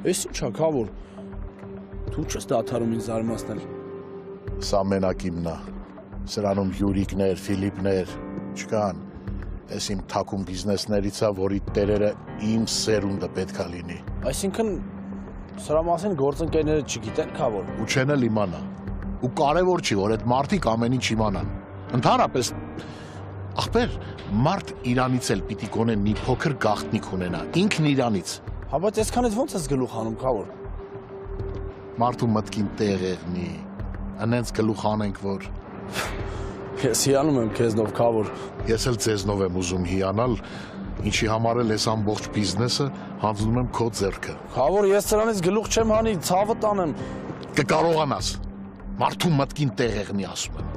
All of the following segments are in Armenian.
Էս ի՞նչ է, Քավոր։ Դու չես դադարում ինձ զարմացնել։ Սա մենակ իմն է։ Սրանում Յուրիկներ, Ֆիլիպներ չկան։ Էս իմ թակում բիզնեսներից է, որի տերերը իմ սերունդը պետք է լինի։ Այսինքն սրա մասին գործընկերները չգիտեն, Քավոր։ Ու չեն էլ իմանա։ Ու կարևոր չի, որ այդ մարդիկ ամեն ինչ իմանան։ Ընդհանրապես, ախպեր, մարդ իրանից էլ պիտի գոնե մի փոքր գաղտնիք ունենա, ինքն իրանից։ Հա, բայց այսքանից ո՞նց ես գլուխ անում, Քավոր։ Մարդու մտքին տեղ եղնի, անենց գլուխ անենք, որ Ես հիանում եմ քեզնով, Քավոր։ Ես էլ ձեզնով եմ ուզում հիանալ, ինչի համար էլ այս ամբողջ բիզնեսը հանձնում եմ քո ձեռքը։ Քավոր, ես սրանից գլուխ չեմ հանի, ցավը տանեմ։ Կկարողանաս։ Մարդու մտքին տեղ եղնի, ասում եմ։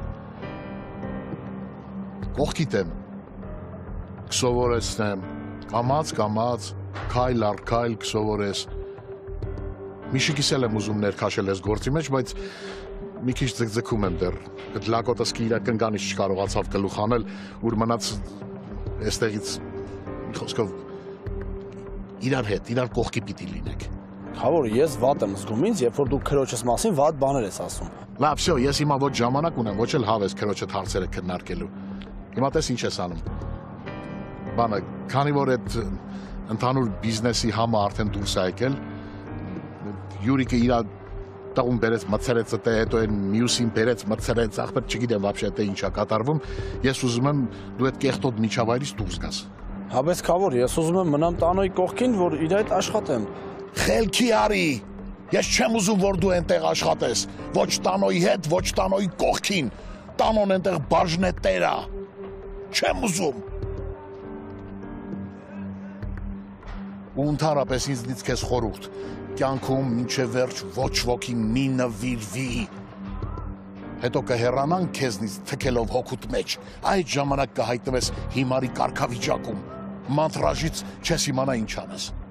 Կողքիդ եմ, կսովորեցնեմ, կամաց, քայլ առ քայլ կսովորես։ Միշիկիս էլ եմ ուզում ներքաշել ես գործի մեջ, բայց մի քիչ ձգձգում եմ դեռ։ Այդ լակոտս կիրակնկանից չկարողացավ գլուխ անել, ուր մնաց այստեղից խոսքով իրար հետ, իրար կողքի պիտի լինեք։ Քավոր, ես վատ եմ զգում ինձ, երբ որ դու քրոջս մասին վատ բաներ ես ասում։ Լավ, всё, ես հիմա ոչ ժամանակ ունեմ, ոչ էլ հավես քրոջդ հարցերը քննարկելու։ Հիմա տես ինչ ես անում։ Բանը, քանի որ այդ ընդհանուր բիզնեսի համը արդեն դուրս է եկել, Յուրիկը իր տաղում բերեց մցրեց դե հետո այն մյուսին բերեց մցրեց, ախպեր չգիտեմ вообще թե ինչա կատարվում, ես ուզում եմ դու այդ կեղտոտ միջավայրից դուրս գաս։ Հա, բայց Քավոր, ես ուզում եմ մնամ տանոյի կողքին, որ իր հետ աշխատեմ։ Խելքի արի։ Ես չեմ ուզում, որ դու այնտեղ աշխատես, ոչ տանոյի հետ, ոչ տանոյի կողքին։ Տանոն այնտեղ բաժնե տեր է։ Չեմ ուզում։ Ու ընդհանրապես ինձնից քեզ խորհուրդ, կյանքում մինչև վերջ ոչ ոքի մի նվիրվի։ Հետո կհեռանան քեզնից թքելով հոգուտ մեջ, այդ ժամանակ կհայտնվես հիմարի կարգավիճակում, մանտրաժից չես իմանա ինչ անես։